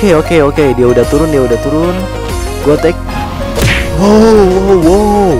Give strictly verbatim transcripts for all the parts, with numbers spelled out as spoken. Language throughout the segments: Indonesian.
Oke oke oke, dia udah turun, dia udah turun. Gua take. Wow wow wow.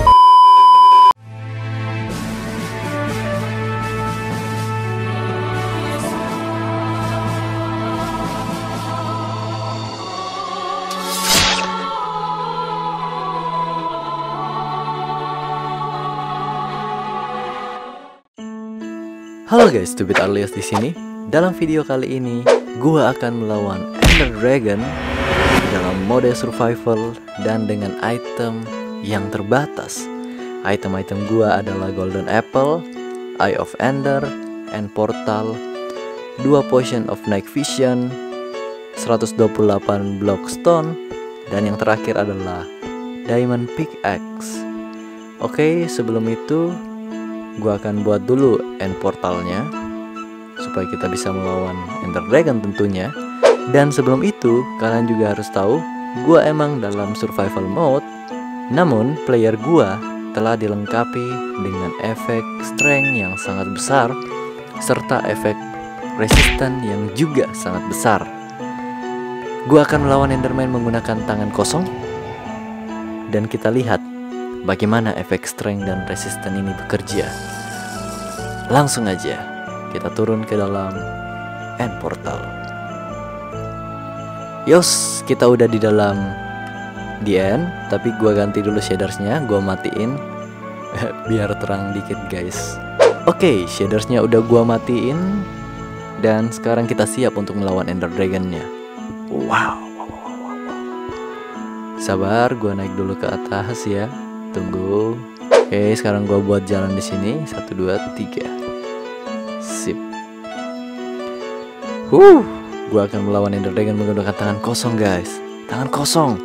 Halo guys, Stupid Arlias di sini. Dalam video kali ini, gua akan melawan Ender Dragon dalam mode survival dan dengan item yang terbatas. Item-item gua adalah Golden Apple, Eye of Ender, and Portal, dua Potion of Night Vision, seratus dua puluh delapan Block Stone, dan yang terakhir adalah Diamond Pickaxe. Oke, sebelum itu gua akan buat dulu end portalnya supaya kita bisa melawan Ender Dragon tentunya. Dan sebelum itu, kalian juga harus tahu gua emang dalam survival mode, namun player gua telah dilengkapi dengan efek strength yang sangat besar serta efek resisten yang juga sangat besar. Gua akan melawan Enderman menggunakan tangan kosong, dan kita lihat bagaimana efek strength dan resisten ini bekerja. Langsung aja kita turun ke dalam end portal. Yos, kita udah di dalam the end. Tapi gua ganti dulu shadersnya, gua matiin biar terang dikit guys. Oke, shadersnya udah gua matiin, dan sekarang kita siap untuk melawan Ender Dragonnya. Wow, wow, wow, wow, wow. Sabar, gua naik dulu ke atas ya. Tunggu. Oke, sekarang gua buat jalan di sini. Satu, dua, tiga. Sip. Huh, gua akan melawan Ender Dragon menggunakan tangan kosong, guys. Tangan kosong.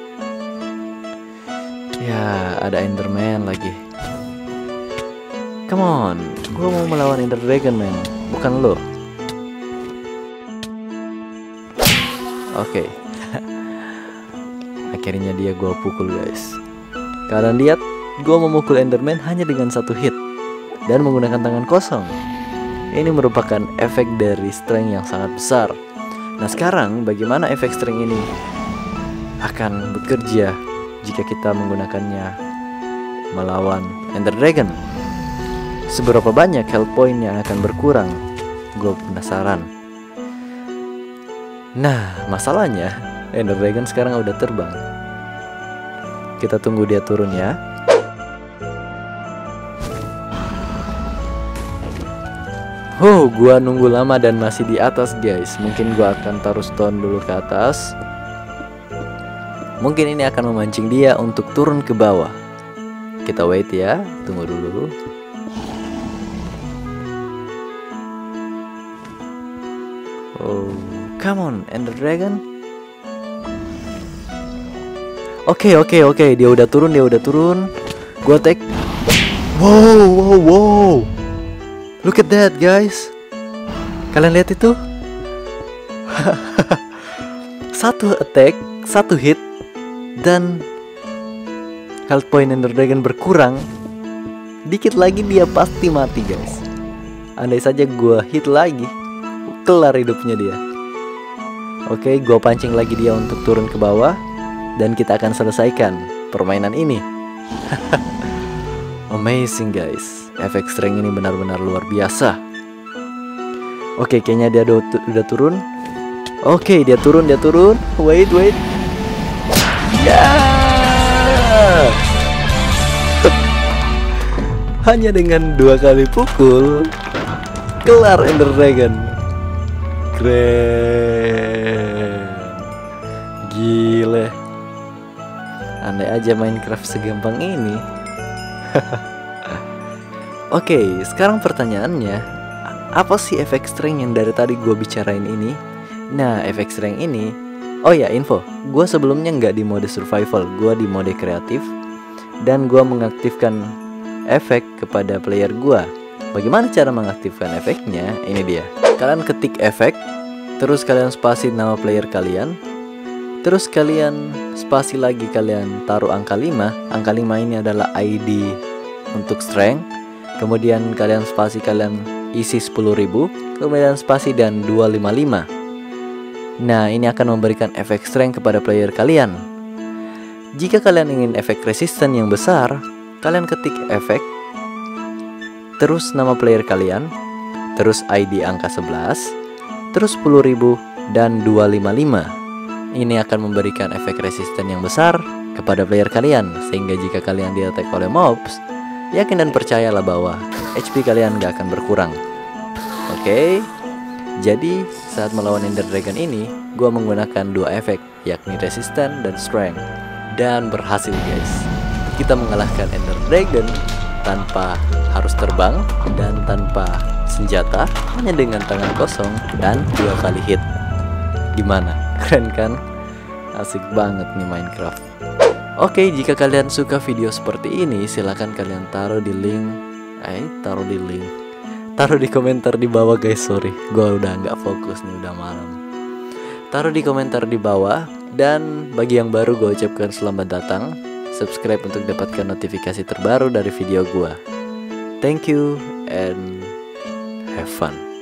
Ya, ada Enderman lagi. Come on, gua mau melawan Ender Dragon, man. Bukan lo. Oke. Akhirnya dia gua pukul, guys. Kalian lihat, gue memukul Enderman hanya dengan satu hit dan menggunakan tangan kosong. Ini merupakan efek dari strength yang sangat besar. Nah, sekarang bagaimana efek strength ini akan bekerja jika kita menggunakannya melawan Ender Dragon? Seberapa banyak health point yang akan berkurang? Gue penasaran. Nah, masalahnya Ender Dragon sekarang udah terbang. Kita tunggu dia turun ya. Oh, gua nunggu lama dan masih di atas guys. Mungkin gua akan taruh stone dulu ke atas. Mungkin ini akan memancing dia untuk turun ke bawah. Kita wait ya, tunggu dulu. Oh, come on Ender Dragon. Oke, oke, oke, dia udah turun, dia udah turun. Gua take. Wow, wow, wow. Look at that, guys. Kalian lihat itu? Satu attack, satu hit, dan health point Ender Dragon berkurang. Dikit lagi dia pasti mati, guys. Andai saja gua hit lagi, kelar hidupnya dia. Oke, gua pancing lagi dia untuk turun ke bawah. Dan kita akan selesaikan permainan ini. Amazing guys. Efek strength ini benar-benar luar biasa. Oke, kayaknya dia udah, udah turun. Oke, dia turun, dia turun. Wait, wait. Ya. Hanya dengan dua kali pukul, kelar Ender Dragon. Keren. Gile. Andai aja Minecraft segampang ini. Oke, sekarang pertanyaannya, apa sih efek strength yang dari tadi gue bicarain ini? Nah, efek strength ini, oh ya info, gue sebelumnya nggak di mode survival, gue di mode kreatif, dan gue mengaktifkan efek kepada player gue. Bagaimana cara mengaktifkan efeknya? Ini dia. Kalian ketik efek, terus kalian spasi nama player kalian. Terus kalian spasi lagi, kalian taruh angka lima. Angka lima ini adalah I D untuk strength. Kemudian kalian spasi, kalian isi sepuluh ribu. Kemudian spasi dan dua lima lima. Nah, ini akan memberikan efek strength kepada player kalian. Jika kalian ingin efek resisten yang besar, kalian ketik efek, terus nama player kalian, terus I D angka sebelas, terus sepuluh ribu dan dua ratus lima puluh lima. Ini akan memberikan efek resisten yang besar kepada player kalian, sehingga jika kalian di-attack oleh mobs, yakin dan percayalah bahwa H P kalian gak akan berkurang. Oke, okay? Jadi saat melawan Ender Dragon ini, gua menggunakan dua efek, yakni resisten dan strength. Dan berhasil guys, kita mengalahkan Ender Dragon tanpa harus terbang dan tanpa senjata, hanya dengan tangan kosong dan dua kali hit. Gimana? Keren kan? Asik banget nih Minecraft. Oke, jika kalian suka video seperti ini, silahkan kalian taruh di link. Eh, taruh di link. Taruh di komentar di bawah guys, sorry. Gua udah nggak fokus nih, udah malam. Taruh di komentar di bawah. Dan bagi yang baru, gue ucapkan selamat datang. Subscribe untuk dapatkan notifikasi terbaru dari video gue. Thank you and have fun.